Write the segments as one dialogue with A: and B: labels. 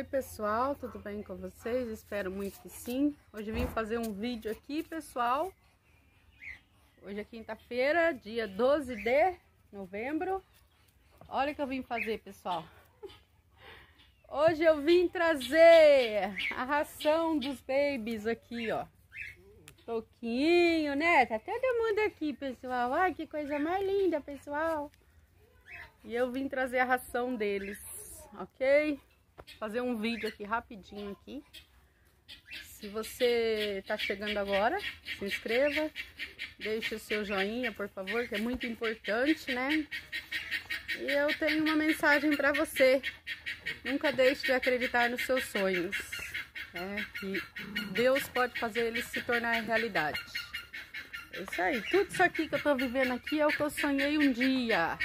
A: Oi pessoal, tudo bem com vocês? Espero muito que sim. Hoje vim fazer um vídeo aqui, pessoal. Hoje é quinta-feira, dia 12 de novembro. Olha o que eu vim fazer, pessoal. Hoje eu vim trazer a ração dos babies aqui, ó. Toquinho, né? Tá todo mundo aqui, pessoal. Ai, que coisa mais linda, pessoal. E eu vim trazer a ração deles, ok? Fazer um vídeo aqui rapidinho aqui. Se você tá chegando agora, se inscreva, deixe o seu joinha, por favor, que é muito importante, né? E eu tenho uma mensagem para você. Nunca deixe de acreditar nos seus sonhos, né? Que Deus pode fazer eles se tornar realidade. É isso aí. Tudo isso aqui que eu tô vivendo aqui é o que eu sonhei um dia.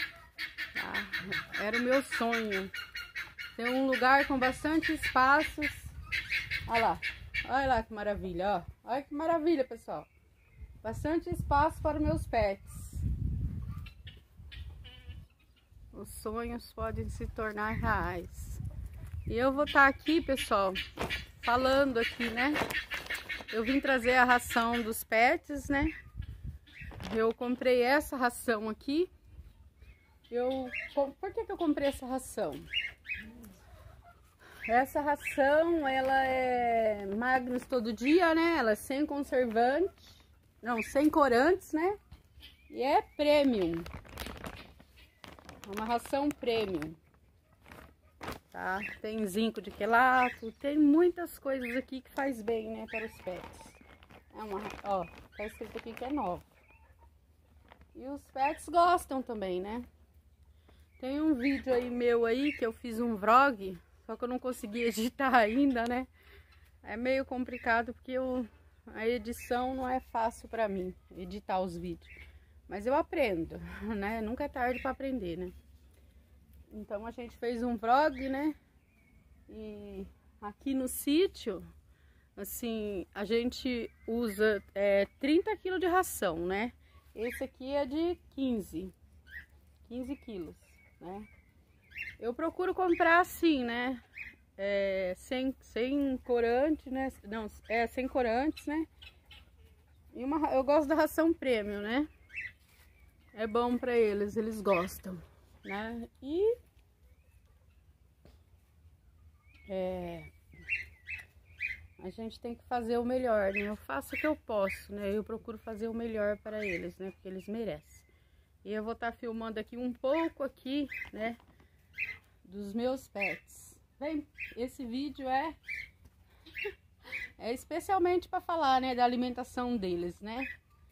A: Tá? Era o meu sonho. Ter um lugar com bastante espaços. Olha lá que maravilha, ó. Olha que maravilha, pessoal. Bastante espaço para meus pets. Os sonhos podem se tornar reais. E eu vou estar aqui, pessoal, falando aqui, né? Eu vim trazer a ração dos pets, né? Eu comprei essa ração aqui. Por que eu comprei essa ração? Essa ração, ela é Magnus todo dia, né? Ela é sem conservante, não, sem corantes, né? E é premium. É uma ração premium. Tá? Tem zinco de quelato, tem muitas coisas aqui que faz bem, né, para os pets. Ó, tá escrito aqui que é nova. E os pets gostam também, né? Tem um vídeo aí meu aí que eu fiz um vlog. Só que eu não consegui editar ainda, né? É meio complicado porque a edição não é fácil pra mim, editar os vídeos. Mas eu aprendo, né? Nunca é tarde pra aprender, né? Então a gente fez um vlog, né? E aqui no sítio, assim, a gente usa 30 kg de ração, né? Esse aqui é de 15 quilos, né? Eu procuro comprar assim, né? Sem corante, né? Não, sem corantes, né? E eu gosto da ração premium, né? É bom pra eles, eles gostam, né? E a gente tem que fazer o melhor, né? Eu faço o que eu posso, né? Eu procuro fazer o melhor para eles, né? Porque eles merecem. E eu vou estar filmando aqui um pouco aqui, né? Dos meus pets. Bem, esse vídeo é especialmente para falar, né, da alimentação deles, né?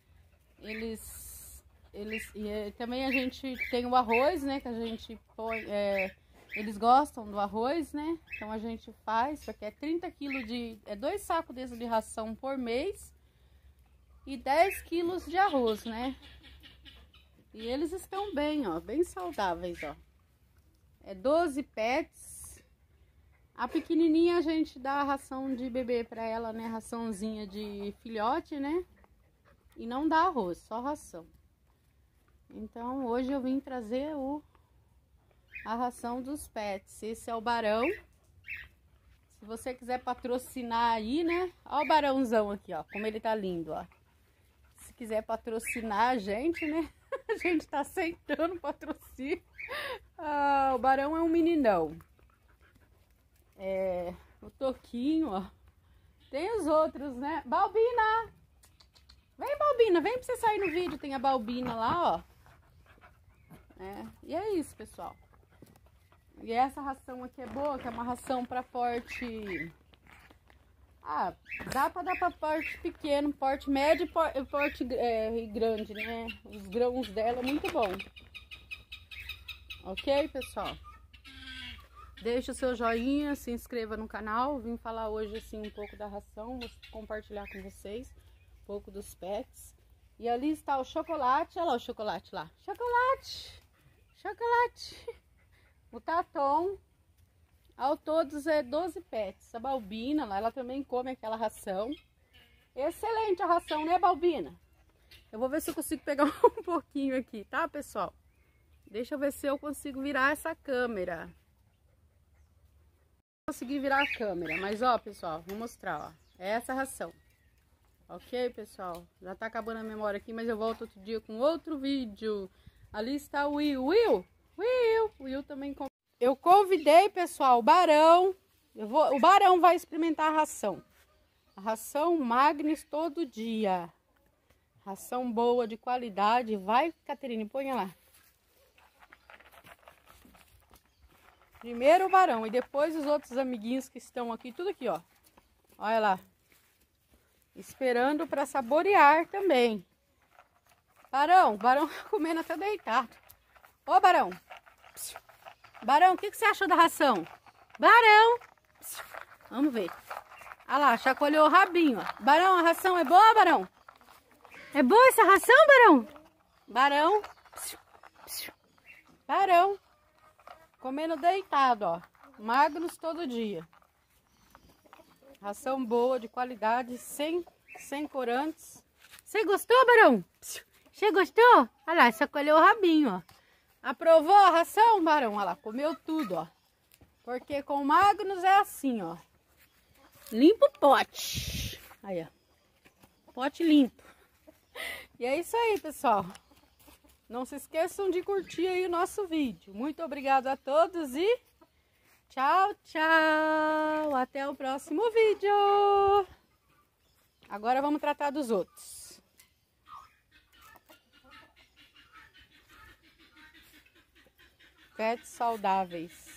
A: E também a gente tem o arroz, né, que a gente põe, eles gostam do arroz, né? Então a gente faz, porque é 30 kg de, 2 sacos desses de ração por mês e 10 quilos de arroz, né? E eles estão bem, ó, bem saudáveis, ó. 12 pets. A pequenininha a gente dá a ração de bebê para ela, né? Raçãozinha de filhote, né? E não dá arroz, só ração. Então hoje eu vim trazer a ração dos pets. Esse é o Barão. Se você quiser patrocinar aí, né? Ó o Barãozão aqui, ó. Como ele tá lindo, ó. Se quiser patrocinar a gente, né? A gente tá aceitando patrocínio. Ah, o Barão é um meninão. O Toquinho, ó. Tem os outros, né? Balbina! Vem, Balbina, vem pra você sair no vídeo. Tem a Balbina lá, ó. E é isso, pessoal. E essa ração aqui é boa, que é uma ração pra porte... dá pra dar pra porte pequeno, porte médio e porte grande, né? Os grãos dela é muito bom. Ok, pessoal? Deixe o seu joinha, se inscreva no canal. Vim falar hoje assim um pouco da ração, vou compartilhar com vocês um pouco dos pets. E ali está o chocolate, olha lá o chocolate lá. Chocolate! Chocolate! O Tatom. Ao todos é 12 pets. A Balbina lá, ela também come aquela ração. Excelente a ração, né, Balbina? Eu vou ver se eu consigo pegar um pouquinho aqui, tá, pessoal? Deixa eu ver se eu consigo virar essa câmera. consegui virar a câmera. Mas, ó, pessoal, vou mostrar, ó. É essa a ração. Ok, pessoal? Já tá acabando a memória aqui, mas eu volto outro dia com outro vídeo. Ali está o Will. Will também. Eu convidei, pessoal, o Barão. O Barão vai experimentar a ração. A ração Magnus todo dia. Ração boa, de qualidade. Vai, Caterine, põe lá. Primeiro o Barão e depois os outros amiguinhos que estão aqui. Tudo aqui, ó. Olha lá. Esperando para saborear também. Barão comendo até deitado. Ô, Barão. Barão, o que você achou da ração? Barão. Vamos ver. Olha lá, chacoalhou o rabinho, ó. Barão, a ração é boa, Barão? É boa essa ração, Barão? Barão. Barão. Comendo deitado, ó. Magnus todo dia. Ração boa, de qualidade, sem corantes. Você gostou, Barão? Você gostou? Olha lá, sacolheu o rabinho, ó. Aprovou a ração, Barão? Olha lá, comeu tudo, ó. Porque com o Magnus é assim, ó. Limpa o pote. Aí, ó. Pote limpo. E é isso aí, pessoal. Não se esqueçam de curtir aí o nosso vídeo. Muito obrigada a todos e tchau, tchau. Até o próximo vídeo. Agora vamos tratar dos outros. Pets saudáveis.